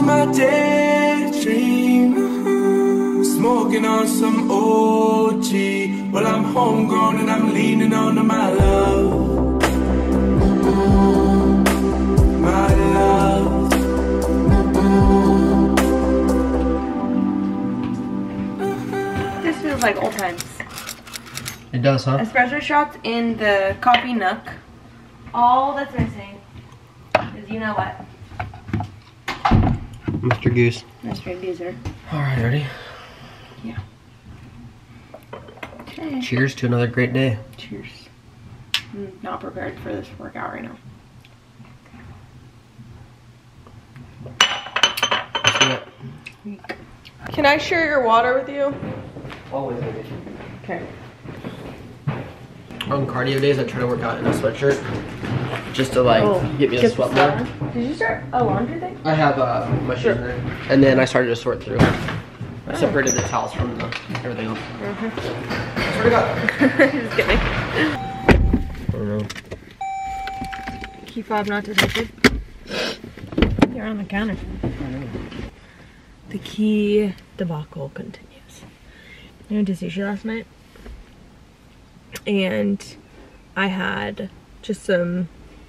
my daydream, smoking on some OG. Well, I'm homegrown and I'm leaning on to my love, my love. This feels like old times. It does, huh? Espresso shots in the coffee nook. All that's missing is, you know what? Mr. Goose. Mr. Gooser. Alright, ready? Yeah. Okay. Cheers to another great day. Cheers. I'm not prepared for this workout right now. Can I share your water with you? Always, baby. Okay. On cardio days, I try to work out in a sweatshirt. Just to like, get me to sweat more. Did you start a laundry thing? I have my shoes in there. And then I started to sort through. I separated the towels from everything else. Swear to God. Just kidding. I don't know. Key fob not detected. You're on the counter. I know. The key debacle continues. I went to sushi last night. And I had just some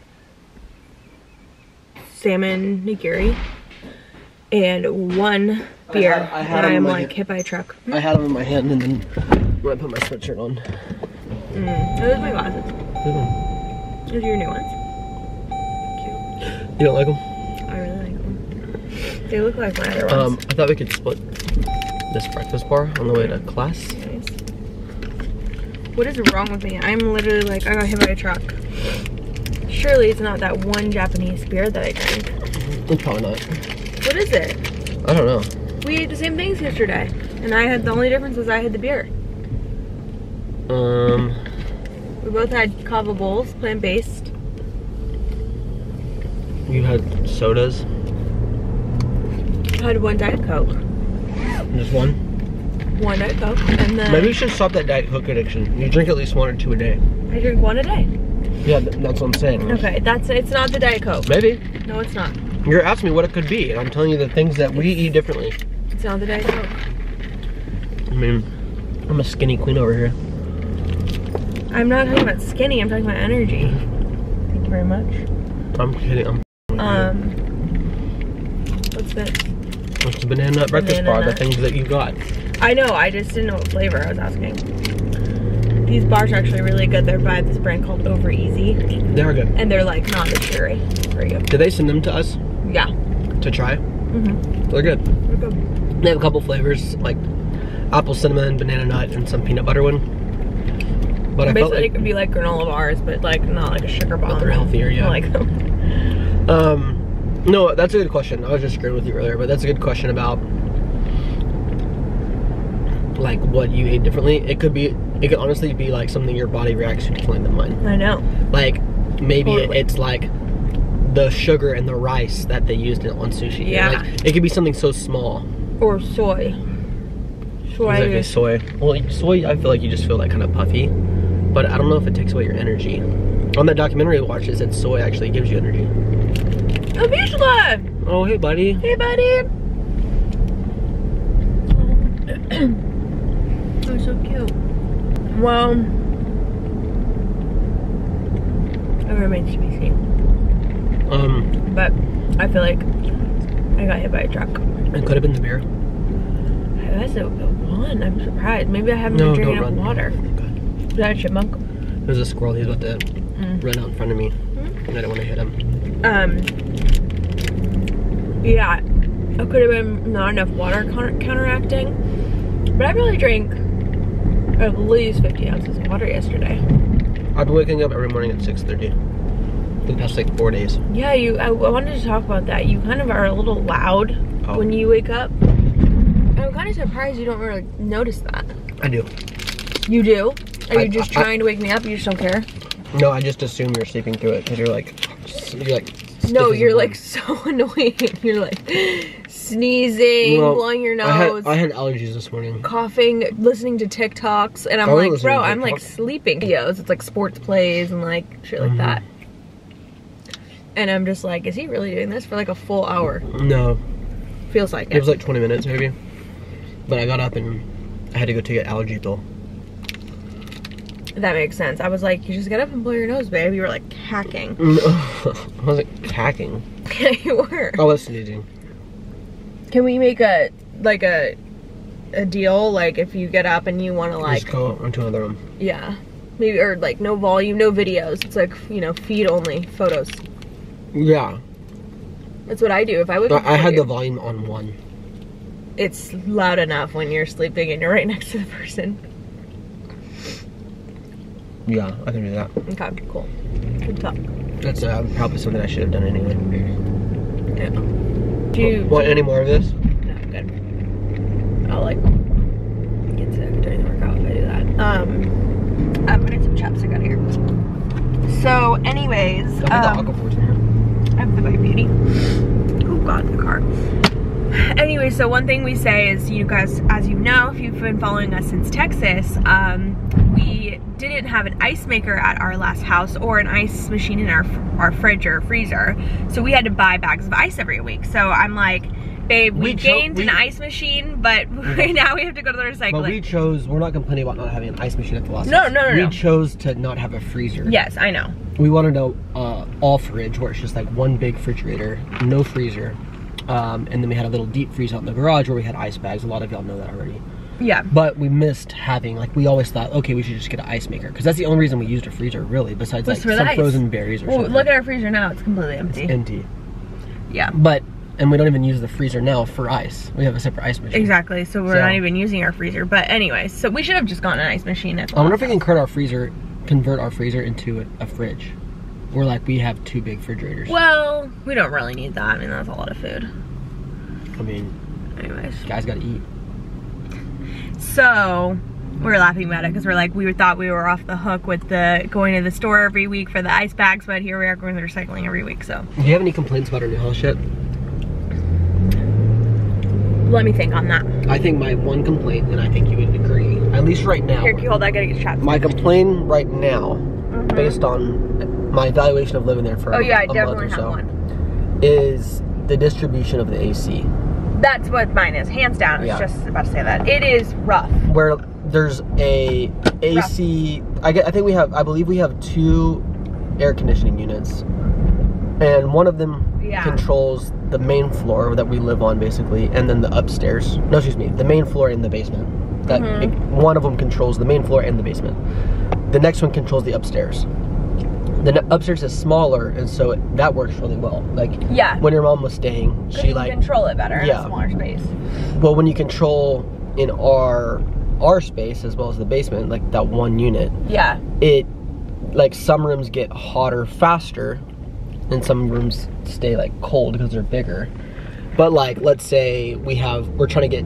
salmon nigiri and one beer. I had and I'm like hit by a truck. I had them in my hand and then when I put my sweatshirt on. Those are my glasses. Those are your new ones. Cute. You don't like them? I really like them. They look like my other ones. I thought we could split this breakfast bar on the way to class. Nice. What is wrong with me? I'm literally like, I got hit by a truck. Surely it's not that one Japanese beer that I drank. It's probably not. What is it? I don't know. We ate the same things yesterday. And I had, the only difference was I had the beer. We both had kava bowls, plant-based. You had sodas? I had one Diet Coke. Just one? One Diet Coke, and then... Maybe you should stop that Diet Coke addiction. You drink at least 1 or 2 a day. I drink one a day. Yeah, that's what I'm saying. Okay, it's not the Diet Coke. Maybe. No, it's not. You're asking me what it could be, and I'm telling you the things that we eat differently. It's not the Diet Coke. I mean, I'm a skinny queen over here. I'm not talking about skinny, I'm talking about energy. Thank you very much. I'm kidding. What's this? It's the banana nut breakfast bar, the things that you got. I know, I just didn't know what flavor I was asking. These bars are actually really good. They're by this brand called Over Easy. They are good. And they're like non-sugary for you. Did they send them to us? Yeah. To try? Mm-hmm. They're good. They're good. They have a couple flavors, like apple cinnamon, banana nut, and some peanut butter one. But I felt basically, like it could be like granola bars, but like not like a sugar bomb. But they're healthier, yeah. I like them. No, that's a good question. I was just agreeing with you earlier, but that's a good question about like what you ate differently. It could honestly be like something your body reacts to differently than mine. I know. Like maybe Totally. it's like the sugar and the rice that they used on sushi. Yeah. Like, it could be something so small. Or soy. Soy. Exactly, soy. Well, soy, I feel like you just feel like kind of puffy, but I don't know if it takes away your energy. On that documentary we watched, it said soy actually gives you energy. Oh, Vishla! Oh, hey, buddy. Hey, buddy. Oh, so cute. Well, it remains to be seen. But I feel like I got hit by a truck. It could have been the beer. That's a one. I'm surprised. Maybe I haven't been drinking enough water. Is that a chipmunk? There's a squirrel. He's about to run out in front of me. And I don't want to hit him. Yeah, it could have been not enough water counteracting. But I probably drank at least 50 ounces of water yesterday. I've been waking up every morning at 6:30 for the past like 4 days. Yeah, I wanted to talk about that. You kind of are a little loud when you wake up. I'm kind of surprised you don't really notice that. I do. You do? Are you just trying to wake me up? You just don't care? No, I just assume you're sleeping through it because you're like no, you're like so annoying. You're like sneezing, blowing your nose. I had allergies this morning. Coughing, listening to TikToks, and I'm like, bro, I'm like sleeping videos. It's like sports plays and like shit like that. And I'm just like, is he really doing this for like a full hour? No. Feels like it. It was like 20 minutes maybe. But I got up and I had to go take an allergy pill. That makes sense. I was like, you just get up and blow your nose, babe. You were like hacking. I wasn't hacking. Yeah, you were. I was sneezing. Can we make a deal? Like if you get up and you want to like just go into another room. Yeah, maybe, or like no volume, no videos. It's like, you know, feed only photos. Yeah. That's what I do. If I would. I had the volume on 1. It's loud enough when you're sleeping and you're right next to the person. Yeah, I can do that. Okay, cool. Good talk. That's probably something I should have done anyway. Yeah. Do you want any more of this? No, good. I'll like get sick during the workout if I do that. I'm gonna get some chapstick out of here. So, anyways, I have the Aquaphors in here. I have the White Beauty. Oh God, the car. Anyway, so one thing we say is, you guys, as you know, if you've been following us since Texas, we didn't have an ice maker at our last house or an ice machine in our fridge or freezer, so we had to buy bags of ice every week. So I'm like, babe, we gained an ice machine, but right now we have to go to the recycling. But we chose, we're not complaining about not having an ice machine at the last No. We chose to not have a freezer. Yes, I know. We wanted a all fridge where it's just like one big refrigerator, no freezer. And then we had a little deep freeze out in the garage where we had ice bags. A lot of y'all know that already. Yeah. But we missed having, like, we always thought, okay, we should just get an ice maker. Because that's the only reason we used a freezer, really, besides like some frozen berries or something. Look at our freezer now. It's completely empty. It's empty. Yeah. But, and we don't even use the freezer now for ice. We have a separate ice machine. Exactly. So we're not even using our freezer. But anyways, so we should have just gotten an ice machine. I wonder if we can convert our freezer into a fridge. Or like we have 2 big refrigerators. Well, we don't really need that. I mean, that's a lot of food. I mean, anyways, guys gotta eat. So we were laughing about it because we're like, we thought we were off the hook with the going to the store every week for the ice bags, but here we are going to recycling every week. So do you have any complaints about our new house yet? Let me think on that. I think my one complaint, and I think you would agree, at least right now. Here, can you hold that? I gotta get chapstick. My complaint right now, based on my evaluation of living there for a month or so, is the distribution of the AC. That's what mine is, hands down. I was just about to say that. It is rough. Where there's a AC, I believe we have 2 air conditioning units. And one of them controls the main floor that we live on, basically, and then the upstairs. No, excuse me, the main floor and the basement. That one of them controls the main floor and the basement. The next one controls the upstairs. The upstairs is smaller, and so that works really well. Like, when your mom was staying, she like control it better in a smaller space. Well, when you control in our space as well as the basement, like that one unit, it like some rooms get hotter faster, and some rooms stay like cold because they're bigger. But like, let's say we're trying to get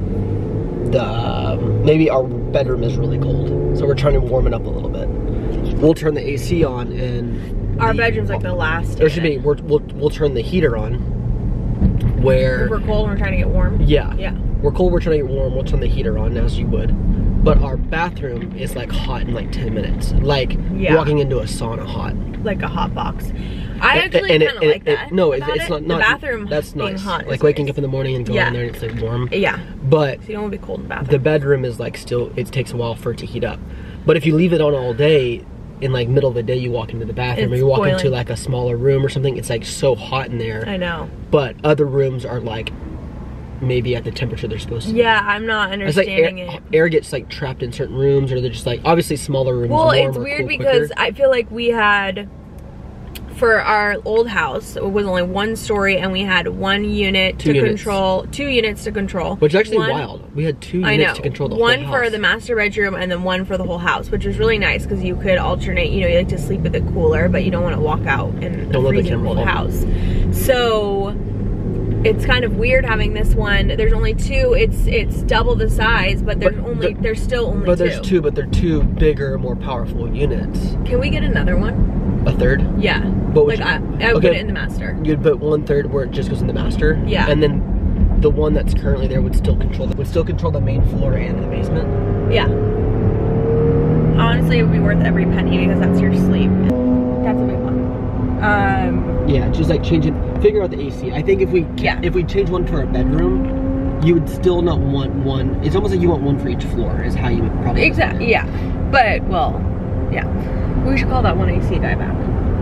maybe our bedroom is really cold, so we're trying to warm it up a little bit. We'll turn the AC on, and our bedroom's like the last. There should be. We'll turn the heater on. Where if we're cold, we're trying to get warm. Yeah. We're cold. We're trying to get warm. We'll turn the heater on, as you would. But our bathroom is like hot in like 10 minutes. Like walking into a sauna hot. Like a hot box. I actually kind of like that. No, it's not. The bathroom. That's nice. Hot like waking up in the morning and going in there and it's like warm. Yeah. But so you don't want to be cold in the bathroom. The bedroom is like still. It takes a while for it to heat up. But if you leave it on all day, in like middle of the day, you walk into the bathroom or you walk into like a smaller room or something, it's like so hot in there. I know. But other rooms are like maybe at the temperature they're supposed to be. Yeah, I'm not understanding it. Air gets like trapped in certain rooms, or they're just like, obviously smaller rooms. Well, it's weird because I feel like we had, for our old house, it was only 1 story and we had 1 unit to control, 2 units to control. Which is actually wild. We had 2 units to control the whole house. 1 for the master bedroom and then 1 for the whole house, which was really nice because you could alternate, you know, you like to sleep with it cooler, but you don't want to walk out in a freezing cold house. So it's kind of weird having this one. There's only 2. It's double the size, but there's still only 2. But there's 2, but they're 2 bigger, more powerful units. Can we get another one? A third? Yeah. But like I would put it in the master. You'd put 1/3 where it just goes in the master. Yeah. And then the one that's currently there would still control the main floor and the basement. Yeah. Honestly, it would be worth every penny because that's your sleep. That's a big one. Yeah, just like figure out the AC. I think if we change one to our bedroom, you would still not want one. It's almost like you want one for each floor is how you would probably. Exactly, yeah. But, well, yeah. We should call that one AC guy back.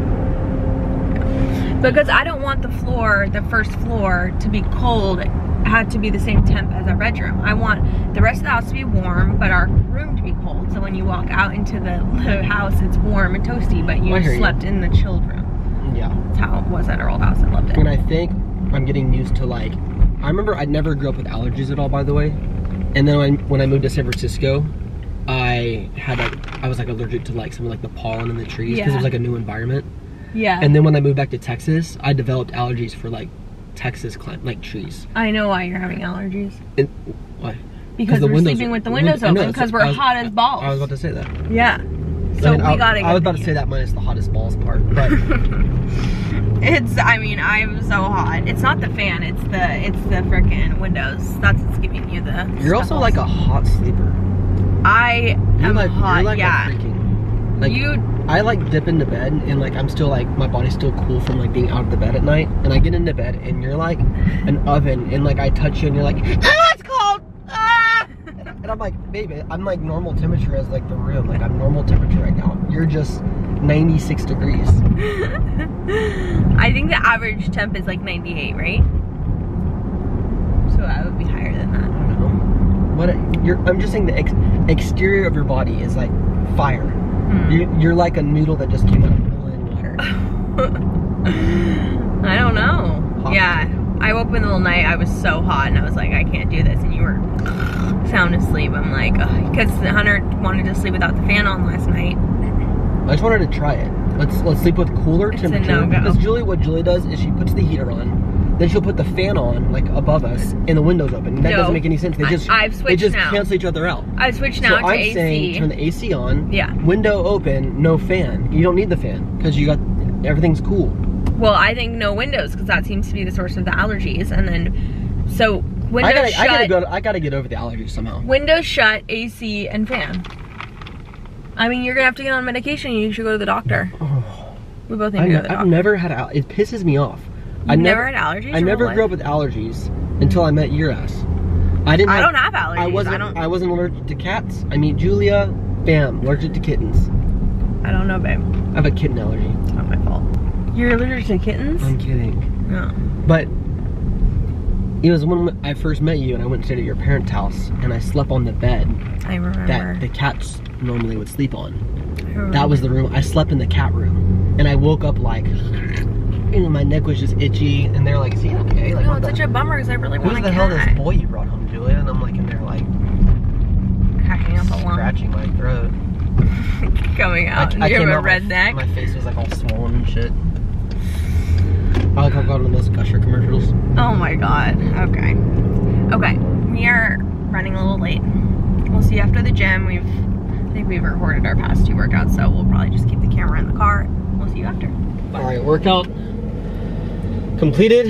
Because I don't want the first floor to be cold. It had to be the same temp as our bedroom. I want the rest of the house to be warm, but our room to be cold. So when you walk out into the house, it's warm and toasty, but you slept in the chilled room. Yeah. That's how it was at our old house. I loved it. And I think I'm getting used to like, I remember I never grew up with allergies at all, by the way. And then when I moved to San Francisco, I was like allergic to like some of like the pollen in the trees because it was like a new environment. Yeah. And then when I moved back to Texas, I developed allergies for like Texas like trees. I know why you're having allergies. Why? Because we're sleeping with the windows open because we're hot as balls. I was about to say that. Yeah. So I was about to say that minus the hottest balls part, but I mean, I'm so hot. It's not the fan, it's the frickin' windows. That's what's giving you the You're also like a hot sleeper. I am hot, you're like yeah. I like dip into bed and like I'm still like my body's still cool from like being out of the bed at night, and I get into bed and you're like an oven and like I touch you and you're like, ah, it's cold, ah! And I'm like, baby, I'm like normal temperature as like the room, like I'm normal temperature right now. You're just 96 degrees. I think the average temp is like 98, right? So I would be higher than that. I don't know. I'm just saying the exterior of your body is like fire. You're like a noodle that just came out of boiling water. I don't know. Hot. Yeah, I woke up in the middle of the night, I was so hot and I was like, I can't do this, and you were sound asleep. I'm like, because Hunter wanted to sleep without the fan on last night. I just wanted to try it. Let's sleep with cooler temperature. Because what Julie does is she puts the heater on, then she'll put the fan on like above us and the windows open. That doesn't make any sense. They just cancel each other out. I've switched now to AC. I'm saying turn the AC on. Yeah. Window open, no fan. You don't need the fan because everything's cool. Well, I think no windows because that seems to be the source of the allergies, and then so windows shut. I gotta get over the allergies somehow. Windows shut, AC, and fan. I mean, you're gonna have to get on medication. You should go to the doctor. Oh, we both need to go to the doctor. I've never had it pisses me off. I never had allergies. I never grew up with allergies until I met your ass. I don't have allergies. I wasn't allergic to cats. I meet Julia, bam, allergic to kittens. I don't know, babe. I have a kitten allergy. It's not my fault. You're allergic to kittens? I'm kidding. No. But it was when I first met you and I went to stay at your parents' house and I slept on the bed. I remember. That the cats normally would sleep on. That was the room. I slept in the cat room and I woke up like, my neck was just itchy and they're like, is he okay? Like, no, it's such a bummer because I really want a cat. Who's the hell this boy you brought home, Julia? And I'm like in there like, cracking up a lung. Scratching my throat. Coming out. You have a red neck. My face was like all swollen and shit. I like how I got on those Gusher commercials. Oh my god. Okay. Okay. We are running a little late. We'll see you after the gym. I think we've recorded our past 2 workouts, so we'll probably just keep the camera in the car. We'll see you after. Alright, workout completed.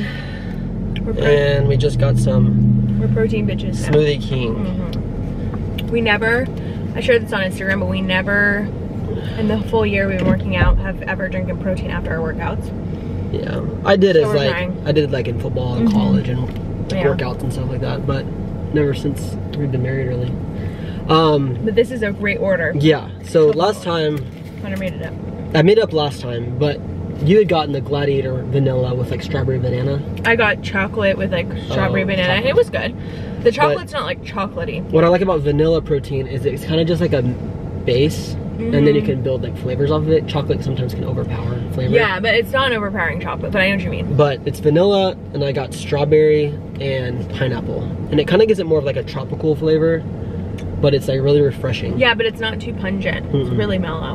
And we just got some. We're protein bitches now. Smoothie King. We never, I shared this on Instagram, but we never, in the full year we've been working out, have ever drinking protein after our workouts. Yeah, I did I did like in football and college and workouts and stuff like that, but never since we've been married really. But this is a great order. Yeah, so last time. Hunter made it up. I made it up last time, but you had gotten the Gladiator vanilla with like strawberry banana. I got chocolate with like strawberry banana, and it was good. The chocolate's not like chocolatey. What I like about vanilla protein is it's kind of just like a base, and then you can build like flavors off of it. Chocolate sometimes can overpower flavor. Yeah, but it's not an overpowering chocolate, but I know what you mean. But it's vanilla, and I got strawberry and pineapple. And it kind of gives it more of like a tropical flavor, but it's like really refreshing. Yeah, but it's not too pungent. It's really mellow.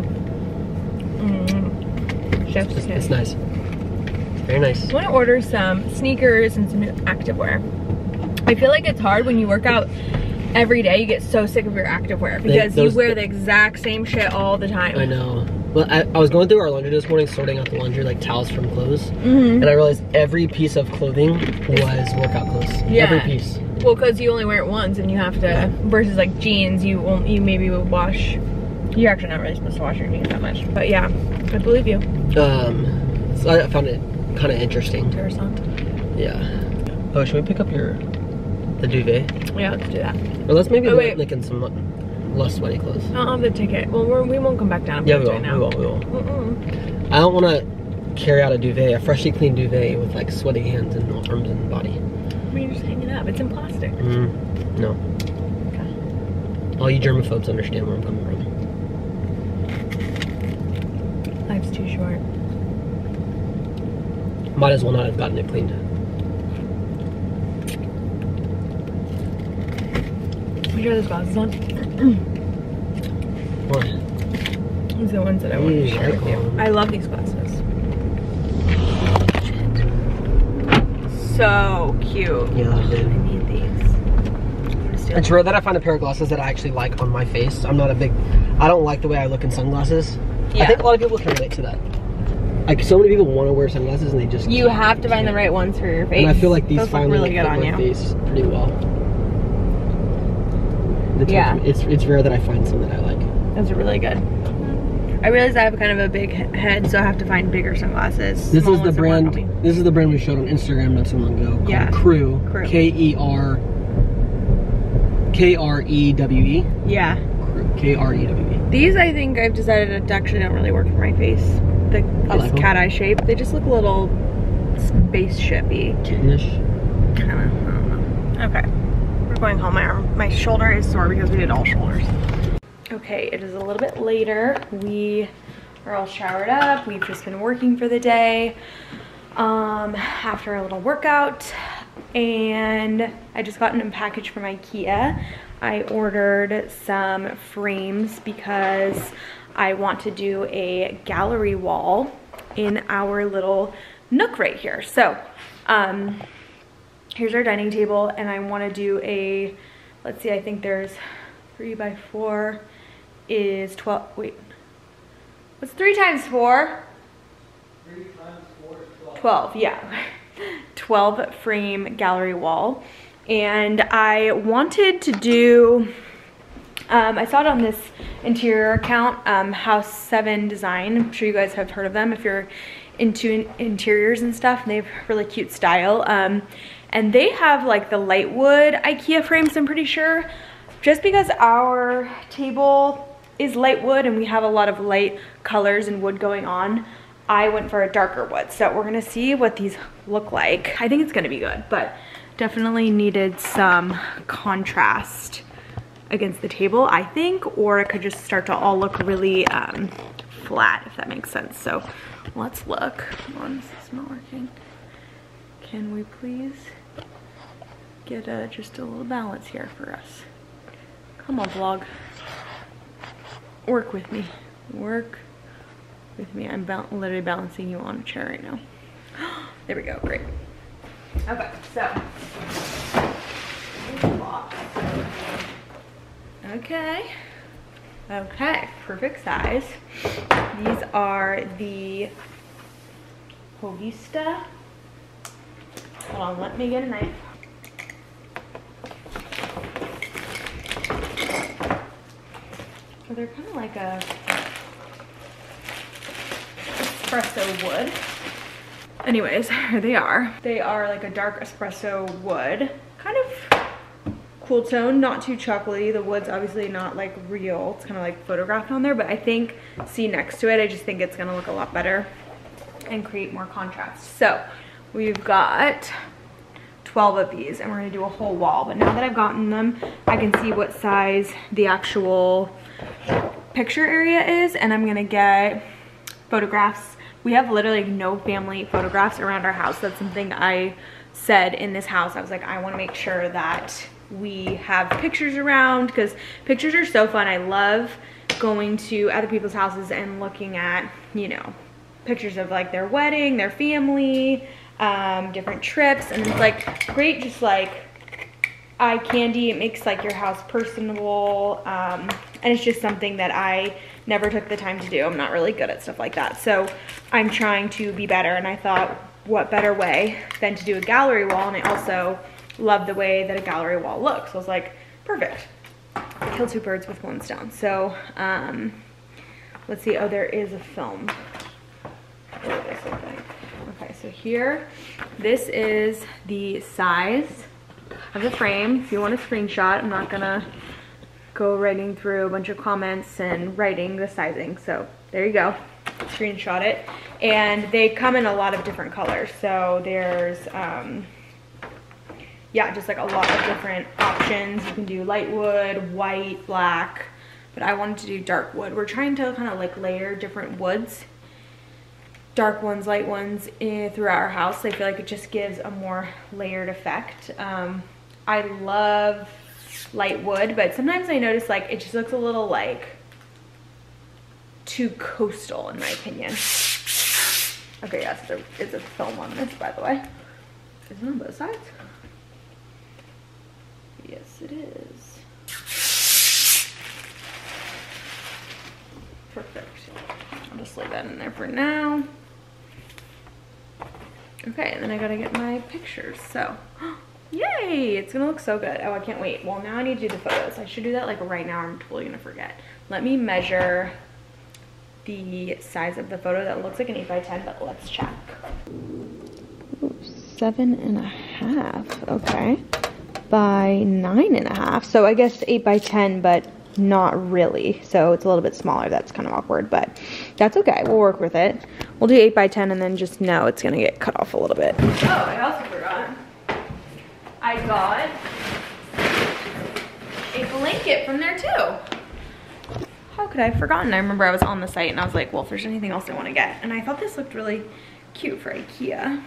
Chef's kiss. It's nice. Very nice. I want to order some sneakers and some new activewear. I feel like it's hard when you work out every day. You get so sick of your activewear because you wear the exact same shit all the time. I know. Well, I was going through our laundry this morning, sorting out the laundry, like towels from clothes, and I realized every piece of clothing was workout clothes. Yeah. Every piece. Well, because you only wear it once, and you have to. Versus like jeans, you maybe would wash. You're actually not really supposed to wash your jeans that much, but yeah, I believe you. So I found it kind of interesting. Interessant. Yeah. Oh, should we pick up the duvet? Yeah, let's do that. Or let's maybe look in some less sweaty clothes. I don't have the ticket. Well, we won't come back down. Yeah, we will. I don't want to carry out a freshly cleaned duvet with like sweaty hands and arms and body. I mean, just hang it up. It's in plastic. No. Okay. All you germaphobes understand where I'm coming from. Life's too short. Might as well not have gotten it cleaned. Put your other glasses on. What? These are the ones that I want to share with you. I love these glasses. So cute. Yeah, I did. I need these. It's rare that I find a pair of glasses that I actually like on my face. I don't like the way I look in sunglasses. Yeah. I think a lot of people can relate to that. Like, so many people want to wear sunglasses and they just You have to find the right ones for your face. And I feel like these finally really good on my you. face pretty well. Yeah. It's rare that I find some that I like. Those are really good. I realize I have kind of a big head, so I have to find bigger sunglasses. This is the brand. This is the brand we showed on Instagram not so long ago. Called Crew. K-R-E-W-E. Yeah. Crew. K-R-E-W-E. These, I think I've decided actually don't really work for my face. This like cat eye shape. They just look a little spaceshipy. Kittenish. Kind of. I don't know. Okay. We're going home. My shoulder is sore because we did all shoulders. Okay, it is a little bit later. We are all showered up. We've just been working for the day after a little workout, and I just got a package from IKEA. I ordered some frames because I want to do a gallery wall in our little nook right here. So here's our dining table, and I want to do a, let's see, I think there's 3 by 4 is 12, wait, what's 3 times 4? 3 times 4 is 12. 12, yeah. 12 frame gallery wall. And I wanted to do, I saw it on this interior account, House 7 Design. I'm sure you guys have heard of them if you're into interiors and stuff, and they have really cute style. And they have like the light wood IKEA frames, I'm pretty sure. Just because our table is light wood and we have a lot of light colors and wood going on, I went for a darker wood. So we're gonna see what these look like. I think it's gonna be good, but definitely needed some contrast against the table, I think, or it could just start to all look really flat, if that makes sense. So let's look. Come on, this is not working. Can we please get just a little balance here for us? Come on, vlog. Work with me. Work with me. I'm literally balancing you on a chair right now. There we go. Great. Okay, so. Okay. Okay, perfect size. These are the Hovista. Hold on, let me get a knife. So they're kind of like a espresso wood. Anyways, here they are. They are like a dark espresso wood. Kind of cool tone, not too chocolatey. The wood's obviously not like real. It's kind of like photographed on there, but I think, see next to it, I just think it's gonna look a lot better and create more contrast. So we've got 12 of these and we're gonna do a whole wall. But now that I've gotten them, I can see what size the actual picture area is, and I'm gonna get photographs. We have literally no family photographs around our house. That's something I said in this house. I was like, I want to make sure that we have pictures around, because pictures are so fun. I love going to other people's houses and looking at, you know, pictures of like their wedding, their family, different trips, and it's like great, just like eye candy. It makes like your house personable, and it's just something that I never took the time to do. I'm not really good at stuff like that, so I'm trying to be better, and I thought, what better way than to do a gallery wall? And I also love the way that a gallery wall looks. So I was like, perfect, kill 2 birds with 1 stone. So let's see. Oh, there is a film. What does this look like? Okay, so here, this is the size of the frame. If you want a screenshot, I'm not gonna go writing through a bunch of comments and writing the sizing. So there you go, screenshot it. And they come in a lot of different colors. So there's, yeah, just like a lot of different options. You can do light wood, white, black, but I wanted to do dark wood. We're trying to kind of like layer different woods, dark ones, light ones throughout our house. I feel like it just gives a more layered effect. I love light wood, but sometimes I notice like it just looks a little like too coastal in my opinion. Okay, yes, there is a film on this, by the way. Is it on both sides? Yes, it is. Perfect. I'll just leave that in there for now. Okay, and then I gotta get my pictures, so. Yay, it's gonna look so good. Oh, I can't wait. Well, now I need to do the photos. I should do that like right now. I'm totally gonna forget. Let me measure the size of the photo. That looks like an 8x10, but let's check. Ooh, 7.5, okay. By 9.5, so I guess 8x10, but not really. So it's a little bit smaller. That's kind of awkward, but that's okay. We'll work with it. We'll do 8x10 and then just know it's gonna get cut off a little bit. Oh, I also forgot. I got a blanket from there too. How could I have forgotten? I remember I was on the site and I was like, well, if there's anything else I want to get. And I thought this looked really cute for IKEA.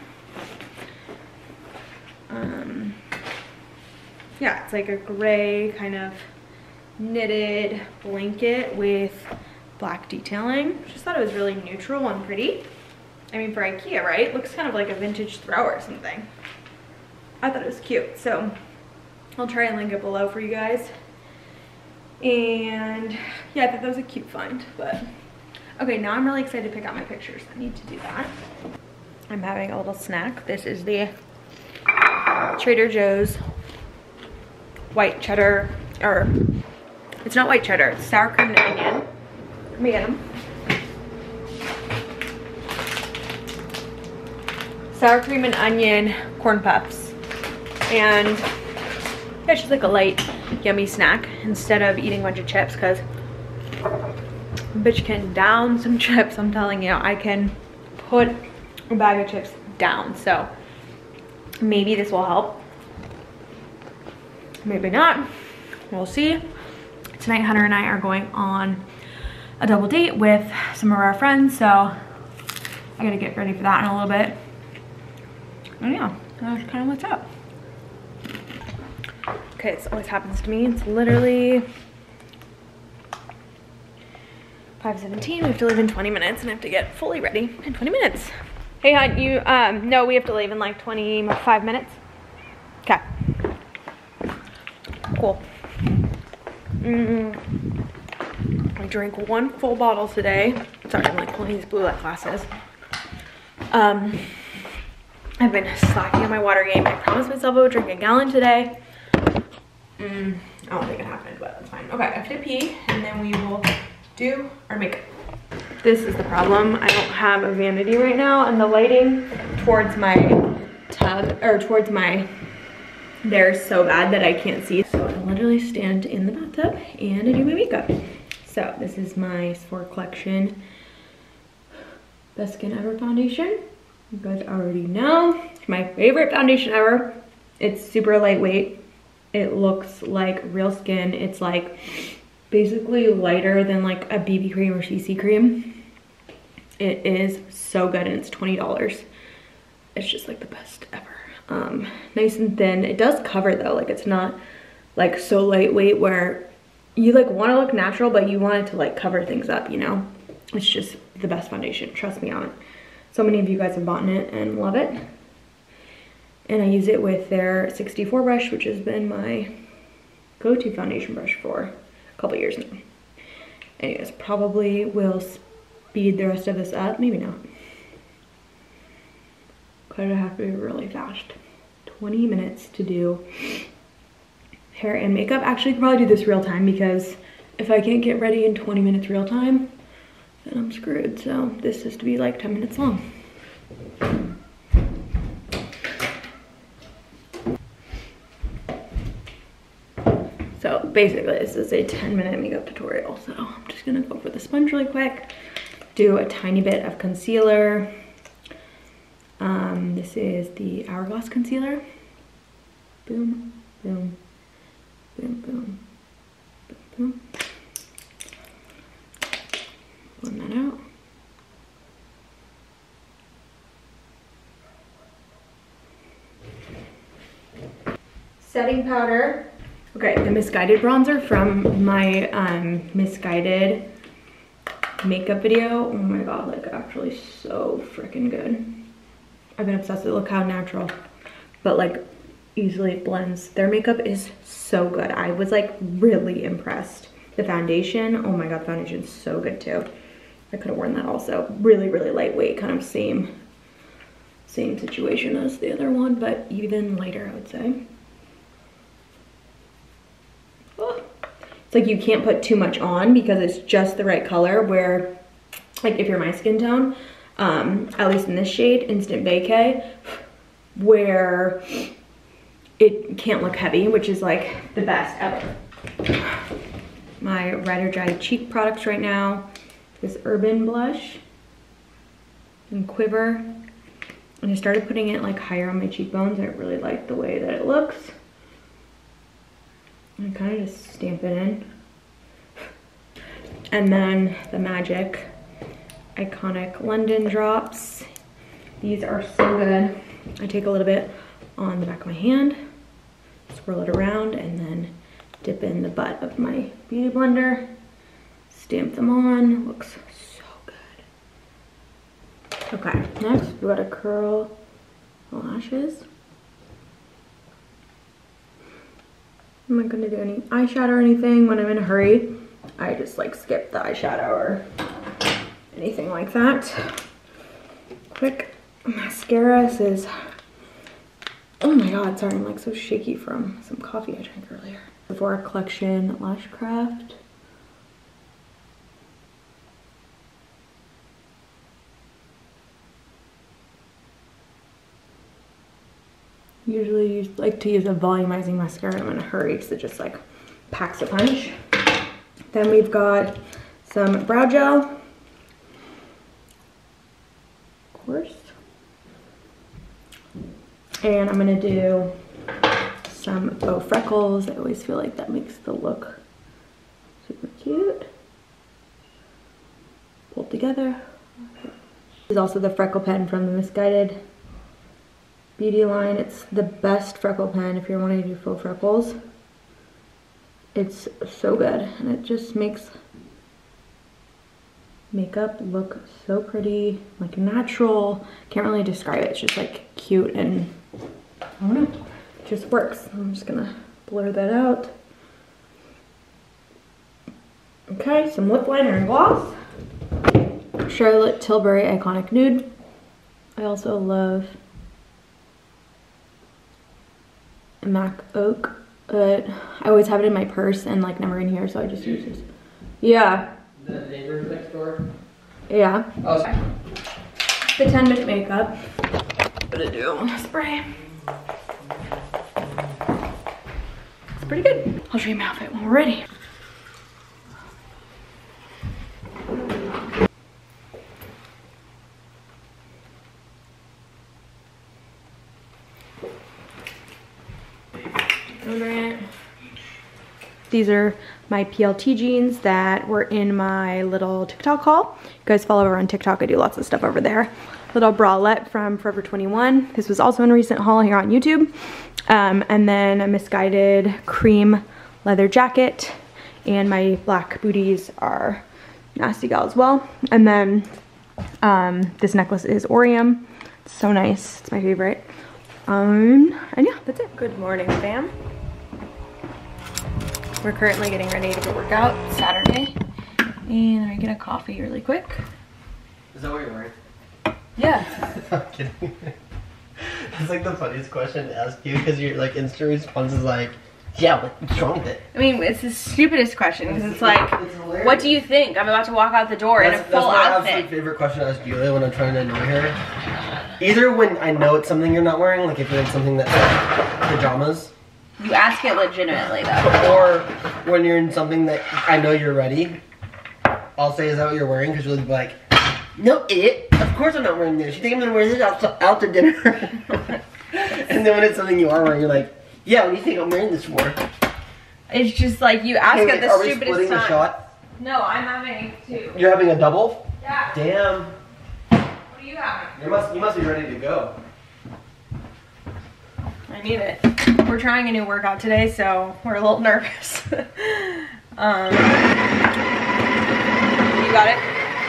Yeah, it's like a gray kind of knitted blanket with black detailing. Just thought it was really neutral and pretty. I mean, for IKEA, right? Looks kind of like a vintage throw or something. I thought it was cute, so I'll try and link it below for you guys. And yeah, I thought that was a cute find, but okay, now I'm really excited to pick out my pictures. I need to do that. I'm having a little snack. This is the Trader Joe's white cheddar, or it's not white cheddar, it's sour cream and onion. Let me get them. Sour cream and onion corn puffs. And yeah, it's just like a light, yummy snack instead of eating a bunch of chips, because bitch can down some chips. I'm telling you, I can put a bag of chips down. So maybe this will help. Maybe not. We'll see. Tonight, Hunter and I are going on a double date with some of our friends, so I gotta get ready for that in a little bit. And yeah, that's kind of what's up. Okay, this always happens to me. It's literally 5:17. We have to leave in 20 minutes and I have to get fully ready in 20 minutes. Hey, hon, you, no, we have to leave in like 25 minutes. Okay. Cool. I drank one full bottle today. Sorry, I'm like pulling these blue light glasses. I've been slacking on my water game. I promised myself I would drink a gallon today. I don't think it happened, but that's fine. Okay, I have to pee, and then we will do our makeup. This is the problem. I don't have a vanity right now, and the lighting towards my tub, or towards my, there's so bad that I can't see. So I literally stand in the bathtub and I do my makeup. So this is my Sephora Collection Best Skin Ever foundation. You guys already know. It's my favorite foundation ever. It's super lightweight. It looks like real skin. It's like basically lighter than like a BB cream or CC cream. It is so good and it's $20. It's just like the best ever. Nice and thin. It does cover though, like it's not like so lightweight where you like want to look natural but you want it to like cover things up, you know? It's just the best foundation, trust me on it. So many of you guys have bought it and love it. And I use it with their 64 brush, which has been my go-to foundation brush for a couple years now. Anyways, probably will speed the rest of this up, maybe not. Because I have to be really fast. 20 minutes to do hair and makeup. Actually, I could probably do this real time because if I can't get ready in 20 minutes real time, then I'm screwed. So this has to be like 10 minutes long. basically this is a 10-minute makeup tutorial. So I'm just gonna go for the sponge really quick, do a tiny bit of concealer. This is the Hourglass concealer. Boom, boom, boom, boom, boom, boom. Blend that out. Setting powder. Okay, the Missguided bronzer from my Missguided makeup video. Oh my god, like actually so freaking good. I've been obsessed with it. Look how natural, but like easily it blends. Their makeup is so good. I was like really impressed. The foundation, oh my god, foundation is so good too. I could have worn that also. Really, really lightweight, kind of same situation as the other one, but even lighter, I would say. Oh. It's like you can't put too much on because it's just the right color, where like if you're my skin tone, at least in this shade, Instant Vacay, where it can't look heavy, which is like the best ever. My Ride or Die cheek products right now, this Urban blush and Quiver. And I started putting it like higher on my cheekbones. I really like the way that it looks. And kind of just stamp it in. And then the Magic Iconic London drops. These are so good. I take a little bit on the back of my hand, swirl it around, and then dip in the butt of my beauty blender, stamp them on. Looks so good. Okay, next we gotta curl the lashes. I'm not gonna do any eyeshadow or anything. When I'm in a hurry, I just like skip the eyeshadow or anything like that. Quick mascara. This is, oh my god, sorry, I'm like so shaky from some coffee I drank earlier. Sephora Collection Lash Craft. Usually like to use a volumizing mascara when I'm in a hurry because it just like packs a punch. Then we've got some brow gel, of course. And I'm gonna do some faux freckles. I always feel like that makes the look super cute. Pulled together. This is also the freckle pen from the Missguided Beauty line. It's the best freckle pen if you're wanting to do faux freckles. It's so good, and it just makes makeup look so pretty, like natural. Can't really describe it. It's just like cute and I don't know, it just works. I'm just gonna blur that out. Okay, some lip liner and gloss. Charlotte Tilbury Iconic Nude. I also love MAC Oak, but I always have it in my purse and like never in here, so I just use this. Yeah. The neighbor next door? Yeah. Oh, the 10-minute makeup. I'm gonna do spray. It's pretty good. I'll show you my outfit when we're ready. These are my PLT jeans that were in my little TikTok haul. You guys follow over on TikTok, I do lots of stuff over there. Little bralette from Forever 21. This was also in a recent haul here on YouTube. And then a Missguided cream leather jacket. And my black booties are Nasty Gal as well. And then this necklace is Orium. It's so nice, it's my favorite. And yeah, that's it. Good morning, fam. We're currently getting ready to go work out. It's Saturday. And I'm gonna get a coffee really quick. Is that what you're wearing? Yeah. I'm kidding. It's like the funniest question to ask you because your like instant response is like, yeah, what's wrong with it? I mean, it's the stupidest question because it's like, what do you think? I'm about to walk out the door in a full outfit. That's my absolute favorite question to ask Julia when I'm trying to annoy her. Either when I know it's something you're not wearing, like if it's something that's like pajamas, You ask it legitimately though. Or when you're in something that I know you're ready, I'll say, is that what you're wearing? Because you'll be like, no, idiot. Of course I'm not wearing this. You think I'm gonna wear this out to dinner? And then when it's something you are wearing, you're like, yeah, what do you think I'm wearing this for? It's just like you ask at the are stupidest we splitting time. The shot? No, I'm having 2. You're having a double? Yeah. Damn. What are you having? You must be ready to go. I need it. We're trying a new workout today, so we're a little nervous. You got it?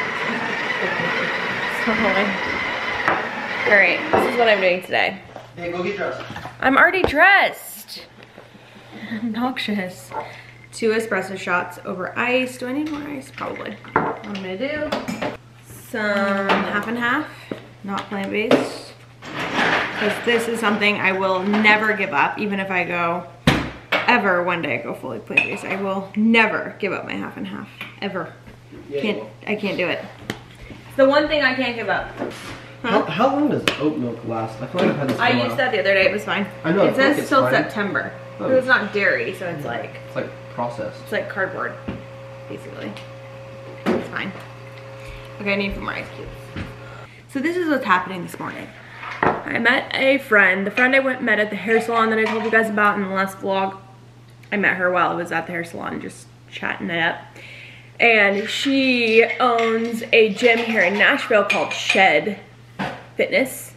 Alright, this is what I'm doing today. Hey, go get dressed. I'm already dressed. Obnoxious. 2 espresso shots over ice. Do I need more ice? Probably. What I'm gonna do, some half and half, not plant-based. Because this is something I will never give up, even if I go, ever one day go fully plant-based. I will never give up my half and half, ever. Yeah, I can't do it. It's the one thing I can't give up. Huh? How long does oat milk last? I feel like I've had this for a while. I used that the other day, it was fine. I know. It says till September. Oh. But it's not dairy, so it's like processed. It's like cardboard, basically. It's fine. Okay, I need some more ice cubes. So this is what's happening this morning. I met a friend. The friend I met at the hair salon that I told you guys about in the last vlog. I met her while I was at the hair salon, just chatting it up. And she owns a gym here in Nashville called Shed Fitness.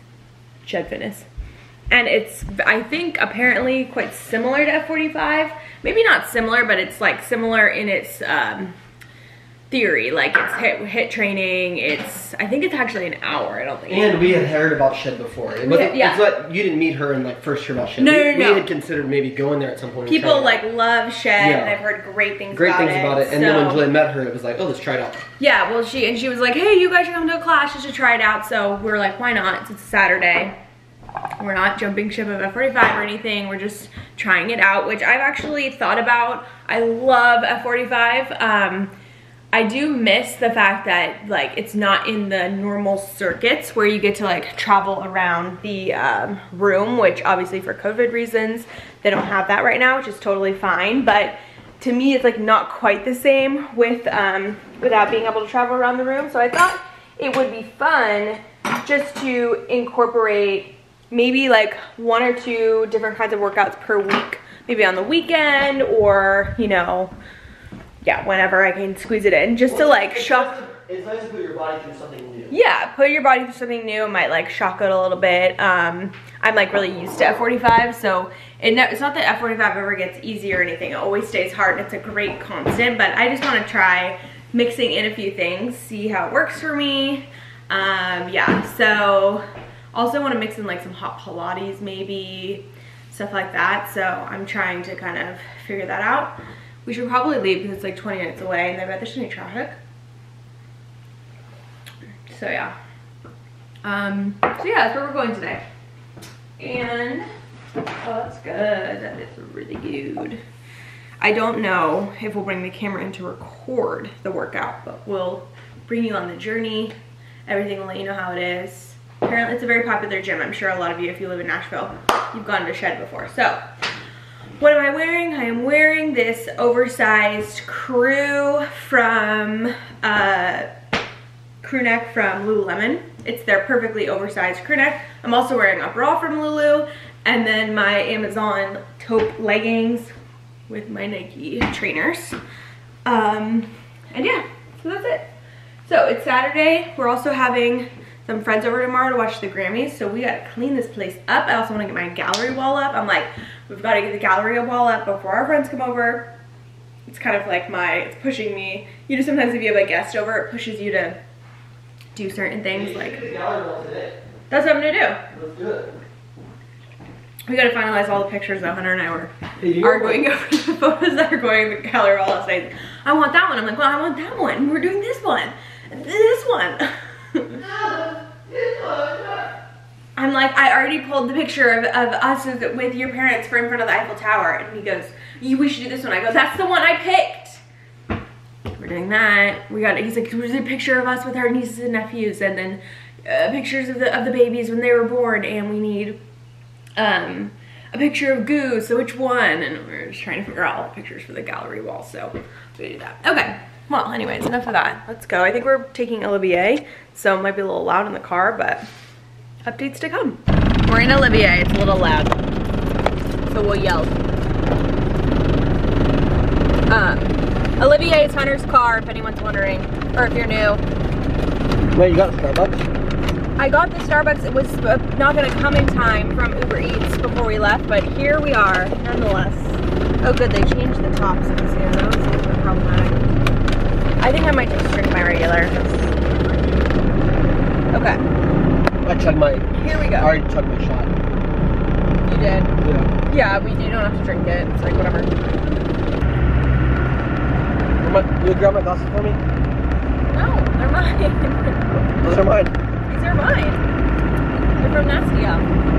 And it's, I think, apparently quite similar to F45. Maybe not similar, but it's like similar in its theory. Like it's hit training. I think it's actually an hour. I don't think. And we had heard about Shed before. It's not, you didn't meet her and like first hear about Shed. No. We had considered maybe going there at some point. People like love Shed, and I've heard great things about it. And then when Julie met her, it was like, oh, let's try it out. Yeah, well, she was like, hey, you guys should come to a class. You should try it out. So we're like, why not? It's a Saturday. We're not jumping ship of F45 or anything. We're just trying it out, which I've actually thought about. I love F45. I do miss the fact that like it's not in the normal circuits where you get to like travel around the room, which obviously for COVID reasons, they don't have that right now, which is totally fine. But to me, it's like not quite the same with without being able to travel around the room. So I thought it would be fun just to incorporate maybe like 1 or 2 different kinds of workouts per week, maybe on the weekend or, you know, yeah, whenever I can squeeze it in, just to like shock. It's nice to put your body through something new. Yeah, put your body through something new. It might like shock it a little bit. I'm like really used to F45, so it's not that F45 ever gets easy or anything. It always stays hard and it's a great constant, but I just want to try mixing in a few things, see how it works for me. Yeah, so also want to mix in like some hot Pilates maybe, stuff like that. So I'm trying to kind of figure that out. We should probably leave because it's like 20 minutes away and I bet there's any traffic. So yeah. So yeah, that's where we're going today. And, oh, that's good. That is really good. I don't know if we'll bring the camera in to record the workout, but we'll bring you on the journey. Everything will let you know how it is. Apparently it's a very popular gym. I'm sure a lot of you, if you live in Nashville, you've gone to Shed before. So, what am I wearing? I am wearing this oversized crew from, crew neck from Lululemon. It's their perfectly oversized crew neck. I'm also wearing a bra from Lulu, and then my Amazon taupe leggings with my Nike trainers. And yeah, so that's it. So it's Saturday. We're also having some friends over tomorrow to watch the Grammys, so we gotta clean this place up. I also wanna get my gallery wall up. I'm like, we've gotta get the gallery wall up before our friends come over. It's kind of like it's pushing me. You know, sometimes if you have a guest over, it pushes you to do certain things. Like, the gallery wall today. That's what I'm gonna do. Let's do it. We gotta finalize all the pictures though. Hunter and I were arguing over the photos that are going in the gallery wall last night. I want that one. I'm like, well, I want that one. We're doing this one. And this one. I'm like, I already pulled the picture of us with your parents for in front of the Eiffel Tower. And he goes, we should do this one. I go, that's the one I picked. We're doing that. He's like, there's a picture of us with our nieces and nephews, and then pictures of the babies when they were born, and we need a a picture of Goose, so which one? And we're just trying to figure out all the pictures for the gallery wall, so we do that. Okay, well, anyways, enough of that. Let's go. I think we're taking Olivier, so it might be a little loud in the car, but updates to come. We're in Olivier, it's a little loud, so we'll yell. Olivier is Hunter's car, if anyone's wondering, or if you're new. Wait, you got Starbucks? I got the Starbucks. It was not gonna come in time from Uber Eats before we left, but here we are, nonetheless. Oh good, they changed the tops of this here. That was a little bit problematic. I think I might just drink my regular. Okay. I chugged my... Here we go. I already chugged my shot. You did? Yeah. Yeah, you don't have to drink it. It's like, whatever. You grab my glasses for me? No, they're mine. Those are mine. These are mine. They're from Nastia.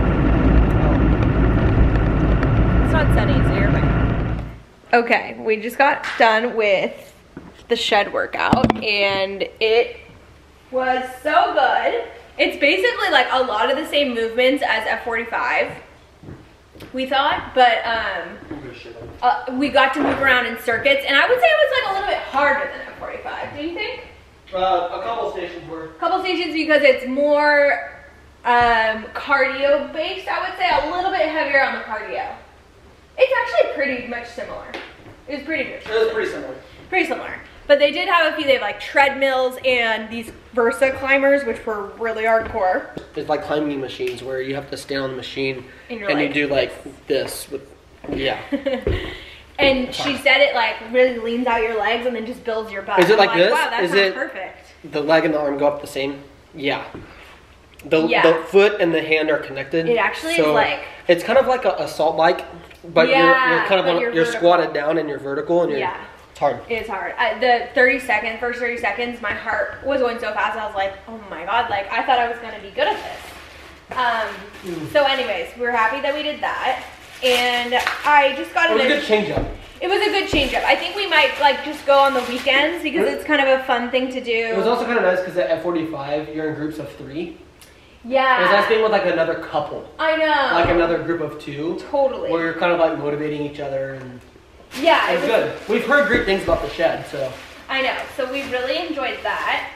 It's not sunny, so you're fine. Okay, we just got done with the shed workout, and it was so good. It's basically like a lot of the same movements as F45, we thought, but we got to move around in circuits, and I would say it was like a little bit harder than F45. Do you think? A couple stations were. A couple stations because it's more cardio based, I would say, a little bit heavier on the cardio. It's actually pretty much similar. It was pretty good. It was pretty similar. Pretty similar. But they did have a few, they have like treadmills and these Versa climbers, which were really hardcore. It's like climbing machines where you have to stay on the machine and like, you do like this with, yeah. And she said it like really leans out your legs and then just builds your butt. Is it like this? Wow, that sounds perfect. The leg and the arm go up the same? Yeah. The foot and the hand are connected. It actually is like... It's kind of like a assault bike, but you're kind of you're squatted down and you're vertical and you're... It's hard. It is hard. The first 30 seconds, my heart was going so fast. I was like, oh my God, like I thought I was gonna be good at this. So anyways, we're happy that we did that. And I just got It was a good change up. It was a good change up. I think we might like just go on the weekends because it's kind of a fun thing to do. It was also kind of nice because at F45, you're in groups of 3. Yeah. It was nice being with like another couple. I know. Like another group of 2. Totally. Where you're kind of like motivating each other and... Yeah, it was good. We've heard great things about the shed, so. I know, so we really enjoyed that.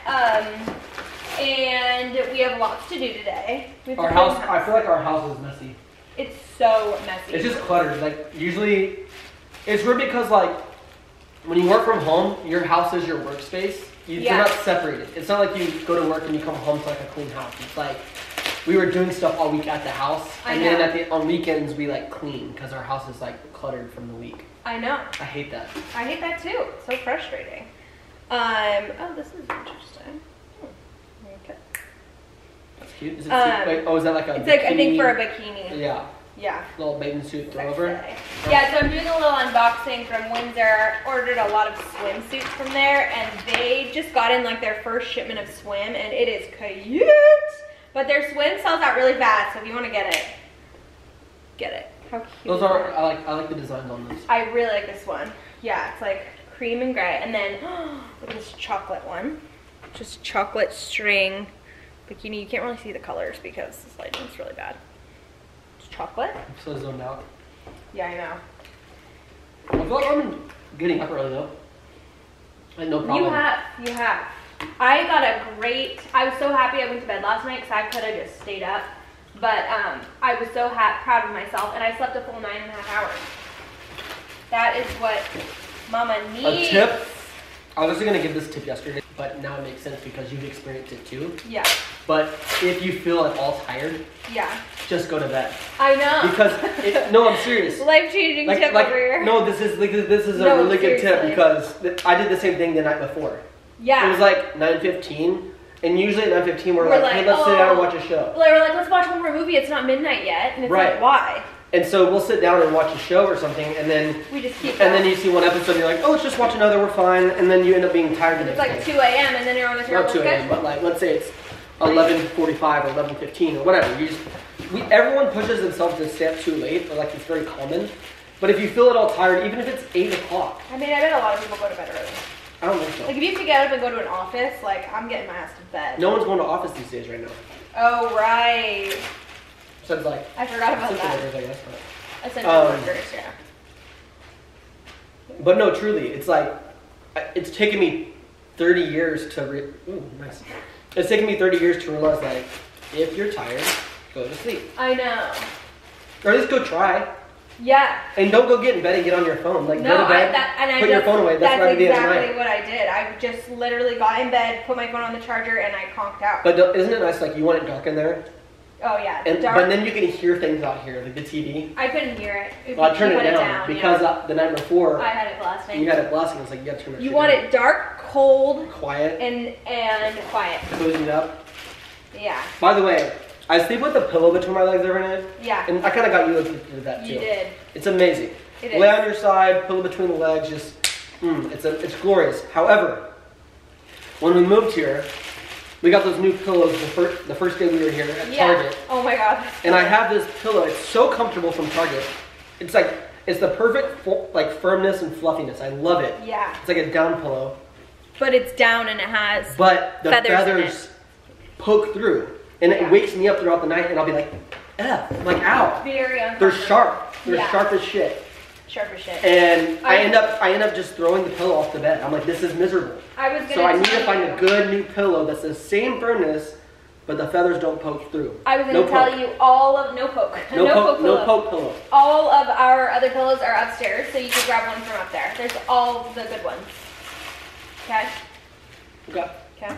And we have lots to do today. Our house, I feel like our house is messy. It's so messy. It's just cluttered. Like usually, it's weird because like when you work from home, your house is your workspace. You're not separated. It's not like you go to work and you come home to like a clean house. It's like we were doing stuff all week at the house, and then on weekends we like clean because our house is like cluttered from the week. I know. I hate that. I hate that too. It's so frustrating. Oh, this is interesting. Okay. That's cute. Is it wait, oh, is that like a It's bikini? like, I think for a bikini. Yeah. Yeah. Little bathing suit throw over. Yeah, so I'm doing a little unboxing from Windsor. Ordered a lot of swimsuits from there, and they just got in like their first shipment of swim, and it is cute. But their swim sells out really fast, so if you want to get it, get it. How cute. Those are, I like the designs on this. I really like this one. Yeah, it's like cream and gray. And then, look at this chocolate one. Just chocolate string bikini. You can't really see the colors because this lighting is really bad. It's chocolate. I'm so zoned out. Yeah, I know. I feel like I'm getting up early though. Like no problem. You have. I got a great, I was so happy I went to bed last night because I could have just stayed up. But I was so proud of myself, and I slept a full 9.5 hours. That is what Mama needs. A tip. I was going to give this tip yesterday, but now it makes sense because you've experienced it too. Yeah. But if you feel at all tired, just go to bed. I know. Because no, I'm serious. Life-changing tip over here. No, this is a really good tip because I did the same thing the night before. Yeah. It was like 9:15. And usually at 9:15 we're like, hey, let's sit down and watch a show. Well, we're like, let's watch one more movie. It's not midnight yet. And it's like, why? And so we'll sit down and watch a show or something, and then we just keep going. And then you see one episode and you're like, oh, let's just watch another, we're fine. And then you end up being tired the next day. It's like 2 a.m. and then you're on the terrible schedule. Not 2 a.m., but like, let's say it's 11:45 or 11:15 or whatever. Everyone pushes themselves to stay up too late, or like it's very common. But if you feel at all tired, even if it's 8 o'clock. I mean, I bet a lot of people go to bed early. I don't think so. Like if you have to get up and go to an office, like I'm getting my ass to bed. No one's going to office these days right now. Oh, right. So it's like, I forgot about that. I guess, but. essential workers, yeah. But no, truly, it's like, it's taken me 30 years to, nice. It's taken me 30 years to realize, like, if you're tired, go to sleep. I know. Or at least go try. Yeah. And don't go get in bed and get on your phone. Like, no, go to bed, put your phone away. That's what I did at night. That's exactly what I did. I just literally got in bed, put my phone on the charger, and I conked out. But isn't it nice, like, you want it dark in there? Oh, yeah. Dark. But then you can hear things out here, like the TV. I couldn't hear it. Well, I turned it down because the night before I had it blasting. You had it blasting. It's like, you gotta turn it down. You want it dark, cold, quiet, and quiet. Cozy it up. Yeah. By the way, I sleep with a pillow between my legs every night. Yeah. And I kind of got you with that too. You did. It's amazing. It is. Lay on your side, pillow between the legs, just, it's glorious. However, when we moved here, we got those new pillows the first day we were here at Target. Oh my God. And I have this pillow. It's so comfortable from Target. It's like, it's the perfect like firmness and fluffiness. I love it. Yeah. It's like a down pillow. But it's down and it has but the feathers poke through. And it wakes me up throughout the night and I'll be like, I'm like, ow. Very uncomfortable. They're sharp. They're sharp as shit. Sharp as shit. And I end up just throwing the pillow off the bed. I'm like, this is miserable. So I need to find a good new pillow that's the same firmness, but the feathers don't poke through. I was going to tell you all of no poke pillow. All of our other pillows are upstairs, so you can grab one from up there. There's all the good ones. Okay. Okay. Okay.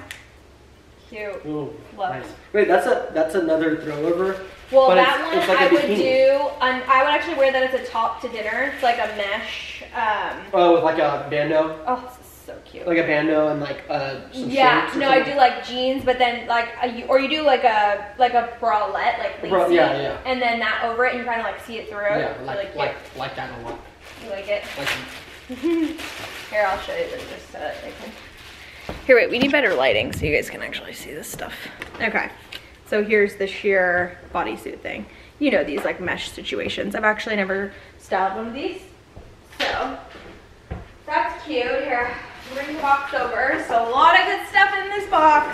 Cute. Ooh, love nice. Wait, that's another throwover. Well, but that one it's like I would bikini. do. I would actually wear that as a top to dinner. It's like a mesh. With like a bandeau. Oh, this is so cute. Like a bandeau and like some shorts. No, I do like jeans, but then like you do like a bralette, like lacy, yeah. and then that over it, and you kind of like see it through. Yeah, like that a lot. You like it? Like Here, I'll show you this just so that they can. Here, wait, we need better lighting so you guys can actually see this stuff. Okay, so here's the sheer bodysuit thing. You know these like mesh situations. I've actually never styled one of these. So, that's cute. Here, bring the box over. So a lot of good stuff in this box.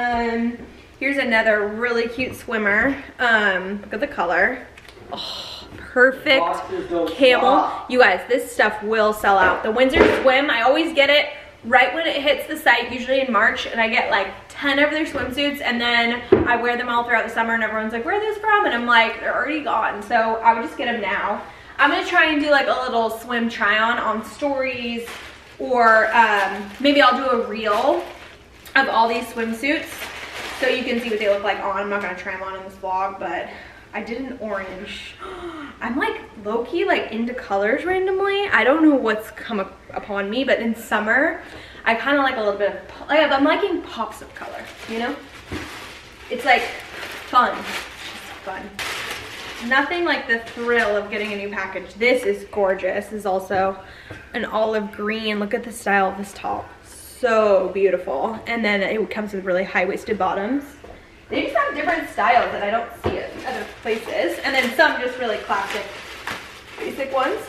Here's another really cute swimmer. Look at the color. Oh, perfect camel. You guys, this stuff will sell out. The Windsor Swim, I always get it right when it hits the site, usually in March, and I get like 10 of their swimsuits, and then I wear them all throughout the summer, and everyone's like, where are those from? And I'm like, they're already gone. So I would just get them now. I'm gonna try and do like a little swim try on stories, or maybe I'll do a reel of all these swimsuits so you can see what they look like on. I'm not gonna try them on in this vlog, but I did an orange. I'm like low-key like into colors randomly. I don't know what's come upon me, but in summer, I kind of like a little bit of, I'm liking pops of color, you know? It's like fun, it's just fun. Nothing like the thrill of getting a new package. This is gorgeous. This is also an olive green. Look at the style of this top. So beautiful. And then it comes with really high-waisted bottoms. They just have different styles that I don't see at other places. And then some just really classic, basic ones.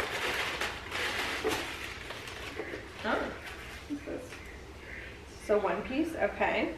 Oh, what's this? So one piece, okay.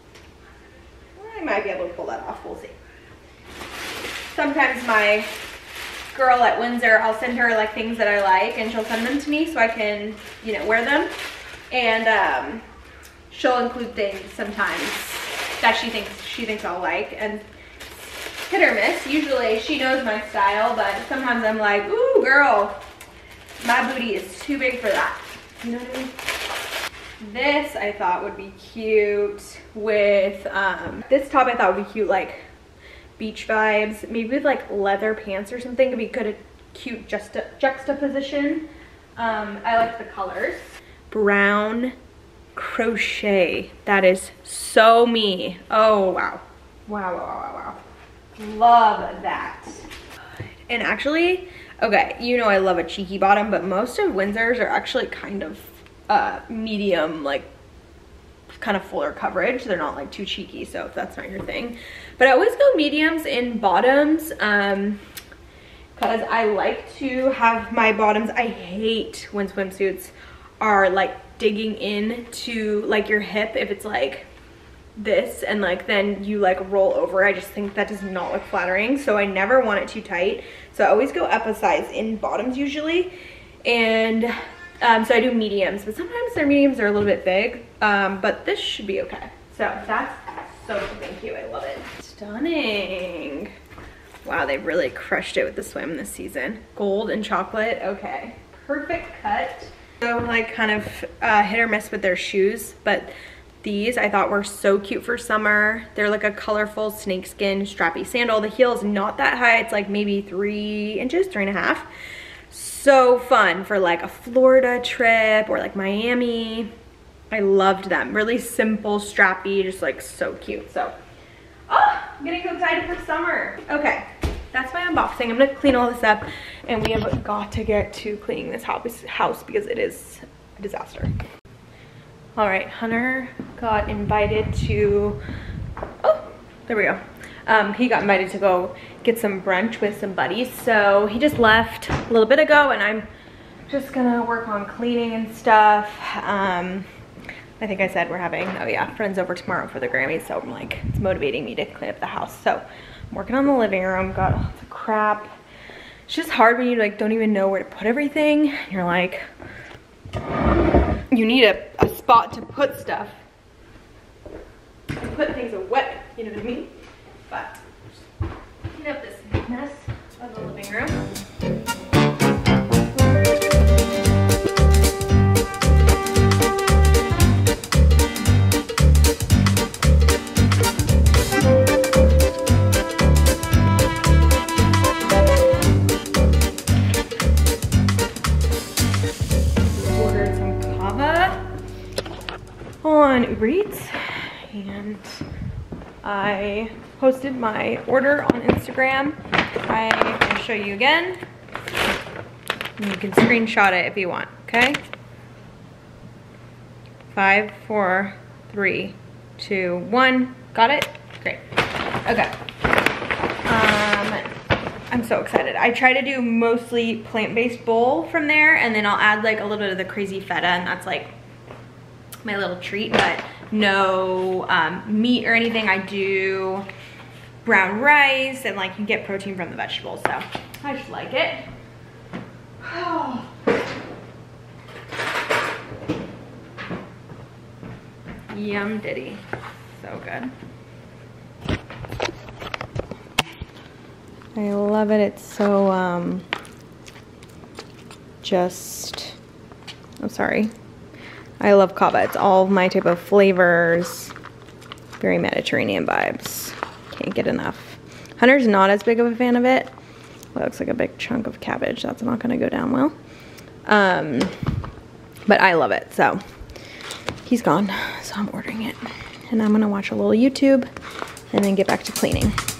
I might be able to pull that off, we'll see. Sometimes my girl at Windsor, I'll send her like things that I like, and she'll send them to me so I can, you know, wear them. And she'll include things sometimes that she thinks I'll like, and hit or miss. Usually she knows my style, but sometimes I'm like, ooh girl, my booty is too big for that. You know what I mean? This I thought would be cute with, this top I thought would be cute, like beach vibes, maybe with like leather pants or something. It'd be good at cute juxtaposition. I like the colors. Brown crochet. That is so me. Oh, wow. Wow, wow, wow, wow. Love that. And actually, okay, you know I love a cheeky bottom, but most of Windsor's are actually kind of medium, like kind of fuller coverage. They're not like too cheeky, so if that's not your thing. But I always go mediums in bottoms because I like to have my bottoms. I hate when swimsuits are like digging in to like your hip if it's like this and like then you like roll over. I just think that does not look flattering, so I never want it too tight. So I always go up a size in bottoms usually, and so I do mediums, but sometimes their mediums are a little bit big, but this should be okay. So that's so thank you. I love it. Stunning. Wow, they really crushed it with the swim this season. Gold and chocolate. Okay, perfect cut. So like kind of hit or miss with their shoes, but these I thought were so cute for summer. They're like a colorful snakeskin strappy sandal. The heel is not that high. It's like maybe 3 inches, 3.5. So fun for like a Florida trip or like Miami. I loved them. Really simple, strappy, just like so cute. So, oh, I'm getting so excited for summer. Okay, that's my unboxing. I'm gonna clean all this up, and we have got to get to cleaning this house because it is a disaster. All right, Hunter got invited to, oh, there we go. He got invited to go get some brunch with some buddies. So he just left a little bit ago, and I'm just gonna work on cleaning and stuff. I think I said we're having, oh yeah, friends over tomorrow for the Grammys. So I'm like, it's motivating me to clean up the house. So I'm working on the living room, got lots of crap. It's just hard when you like don't even know where to put everything. You're like, you need a spot to put stuff, to put things away, you know what I mean? But clean up this mess of the living room. On Uber Eats, and I posted my order on Instagram. I'm gonna show you again. And you can screenshot it if you want, okay? 5, 4, 3, 2, 1. Got it? Great. Okay. I'm so excited. I try to do mostly plant-based bowl from there, and then I'll add like a little bit of the crazy feta, and that's like my little treat, but no meat or anything. I do brown rice, and like you get protein from the vegetables, so I just like it. Oh. Yum ditty. So good. I love it. It's so I'm sorry. I love kava. It's all my type of flavors. Very Mediterranean vibes. Can't get enough. Hunter's not as big of a fan of it. Well, it looks like a big chunk of cabbage. That's not gonna go down well. But I love it. So he's gone. So I'm ordering it. And I'm gonna watch a little YouTube and then get back to cleaning.